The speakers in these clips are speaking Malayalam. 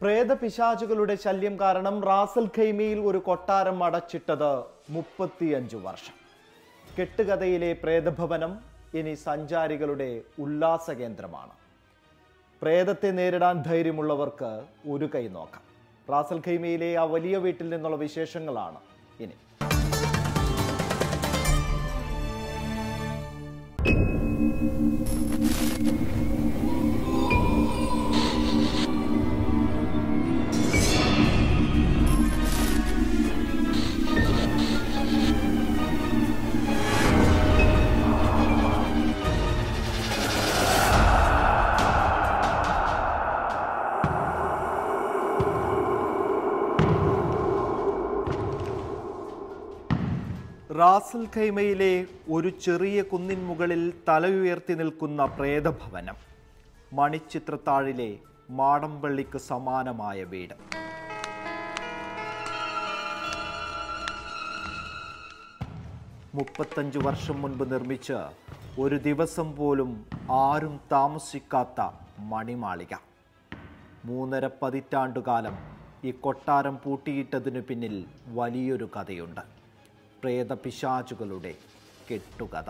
പ്രേതപിശാചുകളുടെ ശല്യം കാരണം റാസൽ ഖൈമയിൽ ഒരു കൊട്ടാരം അടച്ചിട്ടത് 35 വർഷം. കെട്ടുകഥയിലെ പ്രേതഭവനം ഇനി സഞ്ചാരികളുടെ ഉല്ലാസ കേന്ദ്രമാണ്. പ്രേതത്തെ നേരിടാൻ ധൈര്യമുള്ളവർക്ക് ഒരു കൈ നോക്കാം. റാസൽ ഖൈമയിലെ ആ വലിയ വീട്ടിൽ നിന്നുള്ള വിശേഷങ്ങളാണ് ഇനി. റാസൽ ഖൈമയിലെ ഒരു ചെറിയ കുന്നിൻ മുകളിൽ തലയുയർത്തി നിൽക്കുന്ന പ്രേതഭവനം. മണിച്ചിത്രത്താഴിലെ മാടമ്പള്ളിക്ക് സമാനമായ വീട്. മുപ്പത്തഞ്ച് വർഷം മുൻപ് നിർമ്മിച്ച് ഒരു ദിവസം പോലും ആരും താമസിക്കാത്ത മണിമാളിക. 3.5 പതിറ്റാണ്ടുകാലം ഈ കൊട്ടാരം പൂട്ടിയിട്ടതിനു പിന്നിൽ വലിയൊരു കഥയുണ്ട്. പ്രേതപിശാചുകളുടെ കെട്ടുകഥ.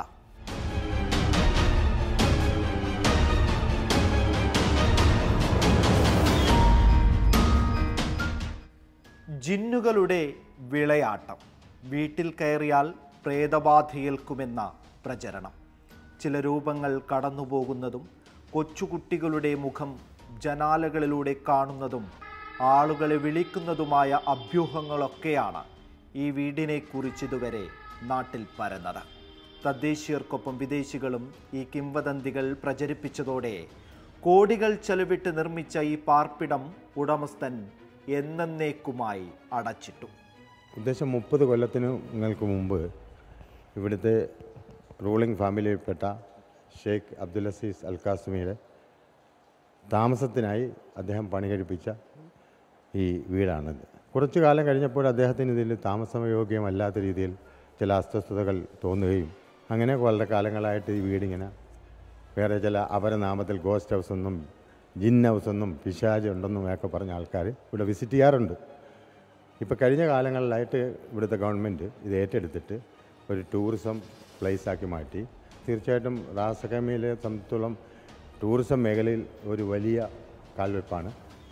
ജിന്നുകളുടെ വിളയാട്ടം. വീട്ടിൽ കയറിയാൽ പ്രേതബാധയേൽക്കുമെന്ന പ്രചരണം. ചില രൂപങ്ങൾ കടന്നുപോകുന്നതും കൊച്ചുകുട്ടികളുടെ മുഖം ജനാലകളിലൂടെ കാണുന്നതും ആളുകളെ വിളിക്കുന്നതുമായ അഭ്യൂഹങ്ങളൊക്കെയാണ് ഈ വീടിനെ കുറിച്ചിതുവരെ നാട്ടിൽ പരന്നത്. തദ്ദേശീയർക്കൊപ്പം വിദേശികളും ഈ കിംവദന്തികൾ പ്രചരിപ്പിച്ചതോടെ കോടികൾ ചെലവിട്ട് നിർമ്മിച്ച ഈ പാർപ്പിടം ഉടമസ്ഥൻ എന്നേക്കുമായി അടച്ചിട്ടു. ഉദ്ദേശം 30 കൊല്ലങ്ങൾക്ക് മുമ്പ് ഇവിടുത്തെ റൂളിംഗ് ഫാമിലിയിൽപ്പെട്ട ഷെയ്ഖ് അബ്ദുൽ അസീസ് അൽ ഖാസിമിയുടെ താമസത്തിനായി അദ്ദേഹം പണി കഴിപ്പിച്ച ഈ വീടാണിത്. കുറച്ചു കാലം കഴിഞ്ഞപ്പോൾ അദ്ദേഹത്തിന് ഇതിൽ താമസയോഗ്യമല്ലാത്ത രീതിയിൽ ചില അസ്വസ്ഥതകൾ തോന്നുകയും അങ്ങനെ വളരെ കാലങ്ങളായിട്ട് ഈ വീടിങ്ങനെ വേറെ ചില അപരനാമത്തിൽ ഗോസ്റ്റ് ഹൗസ് എന്നും ജിൻ ഹൗസ് എന്നും പിശാച് ഉണ്ടെന്നും ഒക്കെ പറഞ്ഞ ആൾക്കാർ ഇവിടെ വിസിറ്റ് ചെയ്യാറുണ്ട്. ഇപ്പോൾ കഴിഞ്ഞ കാലങ്ങളിലായിട്ട് ഇവിടുത്തെ ഗവൺമെൻറ് ഇത് ഏറ്റെടുത്തിട്ട് ഒരു ടൂറിസം പ്ലേസാക്കി മാറ്റി. തീർച്ചയായിട്ടും റാസൽ ഖൈമയിലെ സംബന്ധിച്ചിടത്തോളം ടൂറിസം മേഖലയിൽ ഒരു വലിയ കാൽവെപ്പാണ്.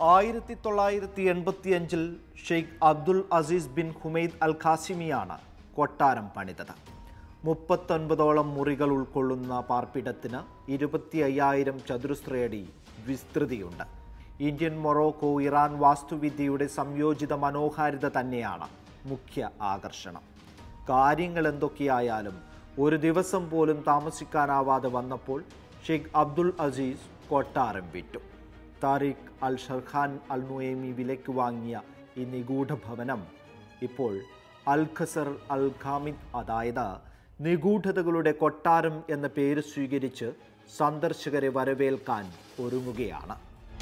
1985 Sheikh Abdul Aziz bin Humaid Al ഖാസിമിയാണ് കൊട്ടാരം പണിതത്. 39ഓളം മുറികൾ ഉൾക്കൊള്ളുന്ന പാർപ്പിടത്തിന് 25,000 ചതുരശ്രയടി വിസ്തൃതിയുണ്ട്. ഇന്ത്യൻ, മൊറോക്കോ, ഇറാൻ വാസ്തുവിദ്യയുടെ സംയോജിത മനോഹാരിത തന്നെയാണ് മുഖ്യ ആകർഷണം. കാര്യങ്ങൾ എന്തൊക്കെയായാലും ഒരു ദിവസം പോലും താമസിക്കാനാവാതെ വന്നപ്പോൾ ഷെയ്ഖ് അബ്ദുൽ അസീസ് കൊട്ടാരം വിറ്റു. താരിഖ് അൽ ഷർഖാൻ അൽ നുഐമി വിലയ്ക്ക് വാങ്ങിയ ഈ നിഗൂഢ ഭവനം ഇപ്പോൾ അൽ ഖസർ അൽ ഖാമിദ്, അതായത് നിഗൂഢതകളുടെ കൊട്ടാരം എന്ന പേര് സ്വീകരിച്ച് സന്ദർശകരെ വരവേൽക്കാൻ ഒരുങ്ങുകയാണ്.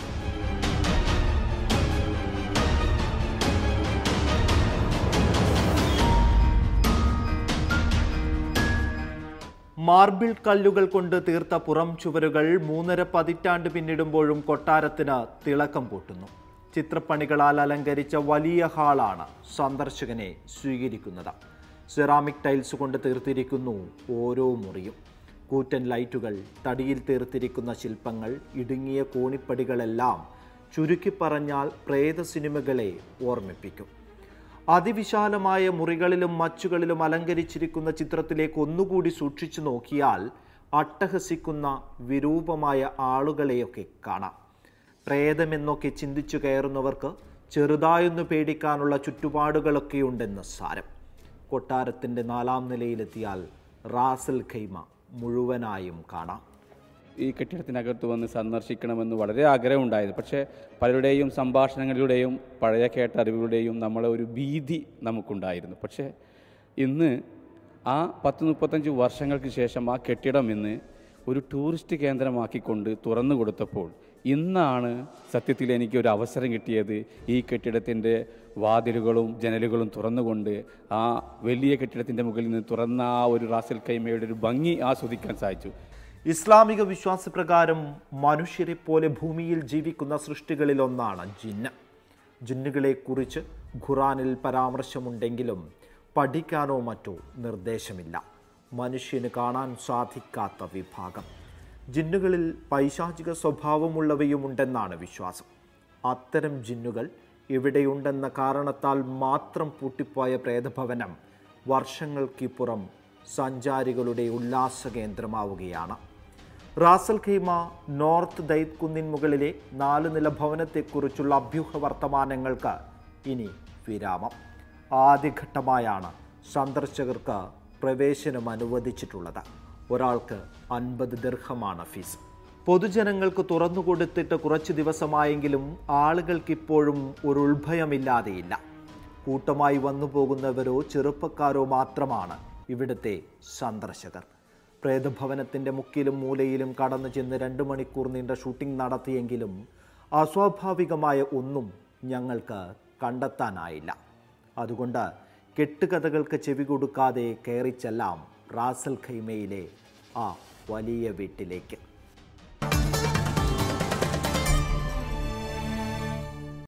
മാർബിൾ കല്ലുകൾ കൊണ്ട് തീർത്ത പുറം ചുവരുകൾ 3.5 പതിറ്റാണ്ട് പിന്നിടുമ്പോഴും കൊട്ടാരത്തിന് തിളക്കം കൂട്ടുന്നു. ചിത്രപ്പണികളാൽ അലങ്കരിച്ച വലിയ ഹാളാണ് സന്ദർശകനെ സ്വീകരിക്കുന്നത്. സെറാമിക് ടൈൽസ് കൊണ്ട് തീർത്തിരിക്കുന്നു ഓരോ മുറിയും. കൂറ്റൻ ലൈറ്റുകൾ, തടിയിൽ തീർത്തിരിക്കുന്ന ശില്പങ്ങൾ, ഇടുങ്ങിയ കോണിപ്പടികളെല്ലാം ചുരുക്കി പറഞ്ഞാൽ പ്രേത സിനിമകളെ ഓർമ്മിപ്പിക്കും. അതിവിശാലമായ മുറികളിലും മച്ചുകളിലും അലങ്കരിച്ചിരിക്കുന്ന ചിത്രത്തിലേക്ക് ഒന്നുകൂടി സൂക്ഷിച്ചു നോക്കിയാൽ അട്ടഹസിക്കുന്ന വിരൂപമായ ആളുകളെയൊക്കെ കാണാം. പ്രേതമെന്നൊക്കെ ചിന്തിച്ചു കയറുന്നവർക്ക് ചെറുതായൊന്നു പേടിക്കാനുള്ള ചുറ്റുപാടുകളൊക്കെയുണ്ടെന്ന് സാരം. കൊട്ടാരത്തിൻ്റെ 4ാം നിലയിലെത്തിയാൽ റാസൽ ഖൈമ മുഴുവനായും കാണാം. ഈ കെട്ടിടത്തിനകത്ത് വന്ന് സന്ദർശിക്കണമെന്ന് വളരെ ആഗ്രഹമുണ്ടായത്. പക്ഷേ പലരുടെയും സംഭാഷണങ്ങളിലൂടെയും പഴയ കേട്ട അറിവുകളുടെയും നമ്മളെ ഒരു ഭീതി നമുക്കുണ്ടായിരുന്നു. പക്ഷേ ഇന്ന് ആ 10-35 വർഷങ്ങൾക്ക് ശേഷം ആ കെട്ടിടം ഇന്ന് ഒരു ടൂറിസ്റ്റ് കേന്ദ്രമാക്കിക്കൊണ്ട് തുറന്നു കൊടുത്തപ്പോൾ ഇന്നാണ് സത്യത്തിൽ എനിക്കൊരു അവസരം കിട്ടിയത്. ഈ കെട്ടിടത്തിൻ്റെ വാതിലുകളും ജനലുകളും തുറന്നുകൊണ്ട് ആ വലിയ കെട്ടിടത്തിൻ്റെ മുകളിൽ നിന്ന് തുറന്ന ആ ഒരു റാസൽ ഖൈമയുടെ ഒരു ഭംഗി ആസ്വദിക്കാൻ സാധിച്ചു. ഇസ്ലാമിക വിശ്വാസപ്രകാരം മനുഷ്യരെ പോലെ ഭൂമിയിൽ ജീവിക്കുന്ന സൃഷ്ടികളിൽ ഒന്നാണ് ജിന്ന്. ജിന്നുകളെക്കുറിച്ച് ഖുറാനിൽ പരാമർശമുണ്ടെങ്കിലും പഠിക്കാനോ മറ്റോ നിർദ്ദേശമില്ല. മനുഷ്യന് കാണാൻ സാധിക്കാത്ത വിഭാഗം. ജിന്നുകളിൽ പൈശാചിക സ്വഭാവമുള്ളവയുമുണ്ടെന്നാണ് വിശ്വാസം. അത്തരം ജിന്നുകൾ ഇവിടെയുണ്ടെന്ന കാരണത്താൽ മാത്രം പൂട്ടിപ്പോയ പ്രേതഭവനം വർഷങ്ങൾക്കിപ്പുറം സഞ്ചാരികളുടെ ഉല്ലാസ കേന്ദ്രമാവുകയാണ്. റാസൽ ഖൈമ നോർത്ത് ദൈത് കുന്നിൻ മുകളിലെ 4 നില ഭവനത്തെക്കുറിച്ചുള്ള അഭ്യൂഹ വർത്തമാനങ്ങൾക്ക് ഇനി വിരാമം. ആദ്യഘട്ടമായാണ് സന്ദർശകർക്ക് പ്രവേശനം അനുവദിച്ചിട്ടുള്ളത്. ഒരാൾക്ക് 50 ദിർഹമാണ് ഫീസ്. പൊതുജനങ്ങൾക്ക് തുറന്നുകൊടുത്തിട്ട് കുറച്ച് ദിവസമായെങ്കിലും ആളുകൾക്കിപ്പോഴും ഒരു ഉത്ഭയമില്ലാതെയില്ല. കൂട്ടമായി വന്നു പോകുന്നവരോ ചെറുപ്പക്കാരോ മാത്രമാണ് ഇവിടുത്തെ സന്ദർശകർ. പ്രേതഭവനത്തിൻ്റെ മുക്കിലും മൂലയിലും കടന്നു ചെന്ന് 2 മണിക്കൂർ നീണ്ട ഷൂട്ടിംഗ് നടത്തിയെങ്കിലും അസ്വാഭാവികമായ ഒന്നും ഞങ്ങൾക്ക് കണ്ടെത്താനായില്ല. അതുകൊണ്ട് കെട്ടുകഥകൾക്ക് ചെവി കൊടുക്കാതെ കയറിച്ചെല്ലാം റാസൽ ഖൈമയിലെ ആ വലിയ വീട്ടിലേക്ക്.